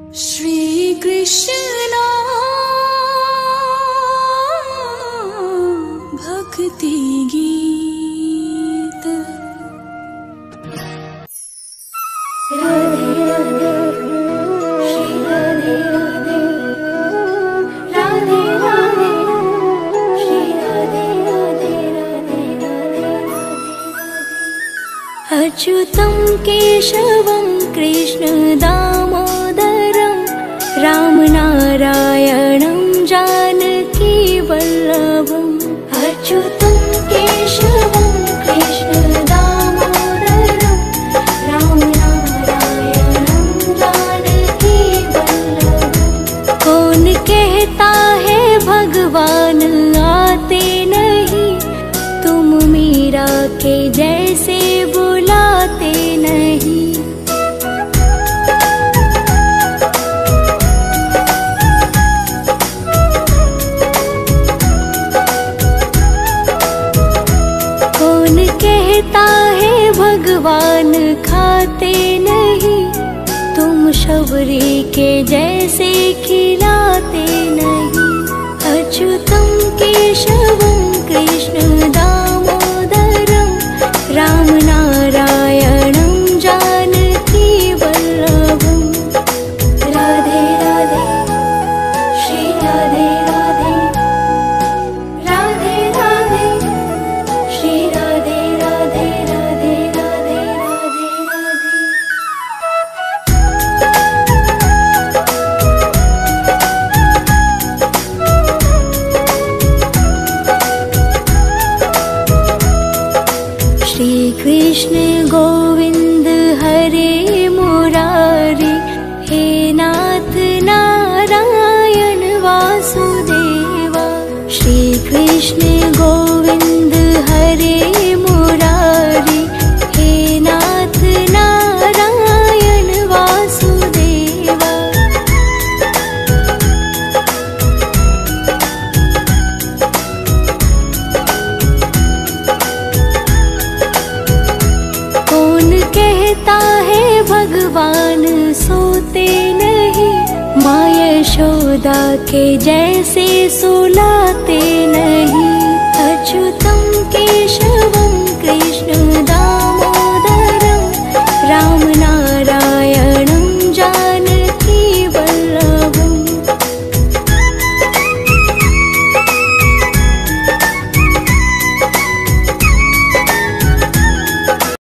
श्री कृष्ण भक्ति गीत। राधे राधे श्री राधे राधे, राधे राधे श्री राधे राधे, राधे राधे राधे। अच्युतं केशवं कृष्ण दामोदरं रामनारायणं जानकी वल्लभम्। अच्युतं केशवं कृष्ण दामोदरं रामनारायणं जानकी वल्लभम्। कौन कहता है भगवान आते नहीं, तुम मीरा के जैसे बुलाते नहीं। कहता है भगवान खाते नहीं, तुम शबरी के जैसे खिलाते नहीं। अच्युतं केशवं कृष्ण दामोदरं रामनारायणं जानकी वल्लभम्। राधे राधे श्री राधे राधे, राधे राधे श्री राधे राधे, राधे राधे राधे राधे। श्री कृष्ण गोविंद हरे मुरारी, हे नाथ नारायण वासुदेवा। श्री कृष्ण गोविंद हरे मुरारी, हे नाथ नारायण वासुदेवा। कौन कहता है भगवान सोते नहीं, माँ यशोदा के जैसे सुलाते नहीं। अच्युतं केशवं